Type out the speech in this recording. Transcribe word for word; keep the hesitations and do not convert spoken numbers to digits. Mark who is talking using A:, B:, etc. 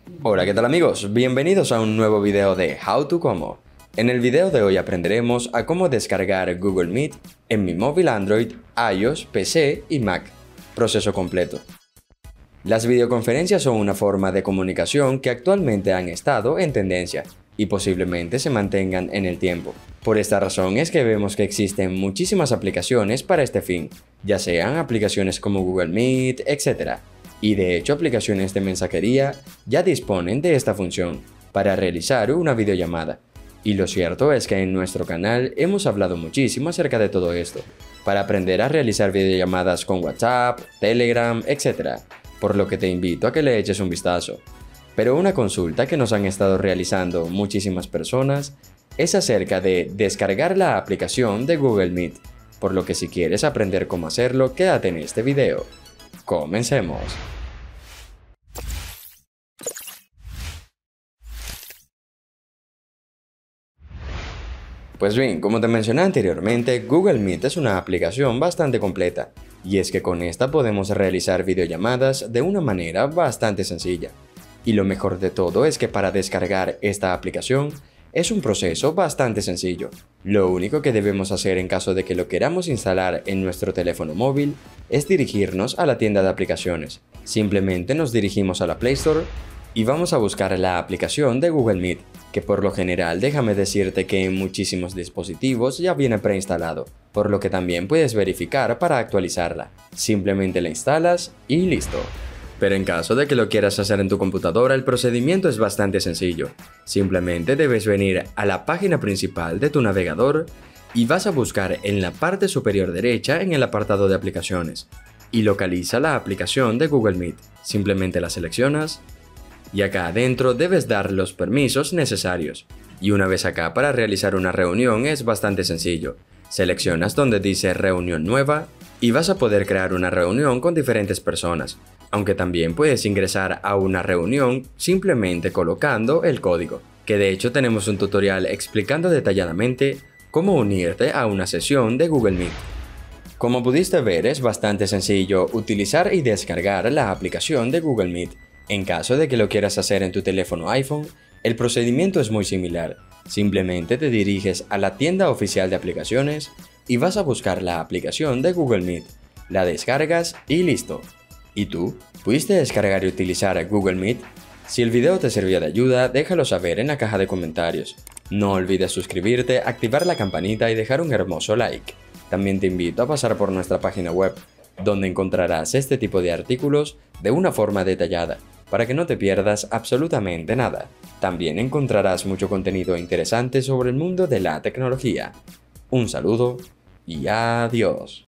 A: Hola, ¿qué tal amigos? Bienvenidos a un nuevo video de How to Como. En el video de hoy aprenderemos a cómo descargar Google Meet en mi móvil Android, iOS, P C y Mac. Proceso completo. Las videoconferencias son una forma de comunicación que actualmente han estado en tendencia y posiblemente se mantengan en el tiempo. Por esta razón es que vemos que existen muchísimas aplicaciones para este fin, ya sean aplicaciones como Google Meet, etcétera. Y de hecho aplicaciones de mensajería ya disponen de esta función para realizar una videollamada. Y lo cierto es que en nuestro canal hemos hablado muchísimo acerca de todo esto, para aprender a realizar videollamadas con WhatsApp, Telegram, etcétera. Por lo que te invito a que le eches un vistazo. Pero una consulta que nos han estado realizando muchísimas personas es acerca de descargar la aplicación de Google Meet, por lo que si quieres aprender cómo hacerlo, quédate en este video. Comencemos. Pues bien, como te mencioné anteriormente, Google Meet es una aplicación bastante completa, y es que con esta podemos realizar videollamadas de una manera bastante sencilla. Y lo mejor de todo es que para descargar esta aplicación es un proceso bastante sencillo. Lo único que debemos hacer en caso de que lo queramos instalar en nuestro teléfono móvil es dirigirnos a la tienda de aplicaciones. Simplemente nos dirigimos a la Play Store y vamos a buscar la aplicación de Google Meet, que por lo general déjame decirte que en muchísimos dispositivos ya viene preinstalado, por lo que también puedes verificar para actualizarla. Simplemente la instalas y listo. Pero en caso de que lo quieras hacer en tu computadora, el procedimiento es bastante sencillo. Simplemente debes venir a la página principal de tu navegador y vas a buscar en la parte superior derecha en el apartado de aplicaciones y localiza la aplicación de Google Meet. Simplemente la seleccionas y acá adentro debes dar los permisos necesarios. Y una vez acá, para realizar una reunión es bastante sencillo. Seleccionas donde dice reunión nueva y vas a poder crear una reunión con diferentes personas. Aunque también puedes ingresar a una reunión simplemente colocando el código, que de hecho tenemos un tutorial explicando detalladamente cómo unirte a una sesión de Google Meet. Como pudiste ver, es bastante sencillo utilizar y descargar la aplicación de Google Meet. En caso de que lo quieras hacer en tu teléfono iPhone, el procedimiento es muy similar. Simplemente te diriges a la tienda oficial de aplicaciones y vas a buscar la aplicación de Google Meet, la descargas y listo. ¿Y tú? ¿Pudiste descargar y utilizar Google Meet? Si el video te sirvió de ayuda, déjalo saber en la caja de comentarios. No olvides suscribirte, activar la campanita y dejar un hermoso like. También te invito a pasar por nuestra página web, donde encontrarás este tipo de artículos de una forma detallada, para que no te pierdas absolutamente nada. También encontrarás mucho contenido interesante sobre el mundo de la tecnología. Un saludo y adiós.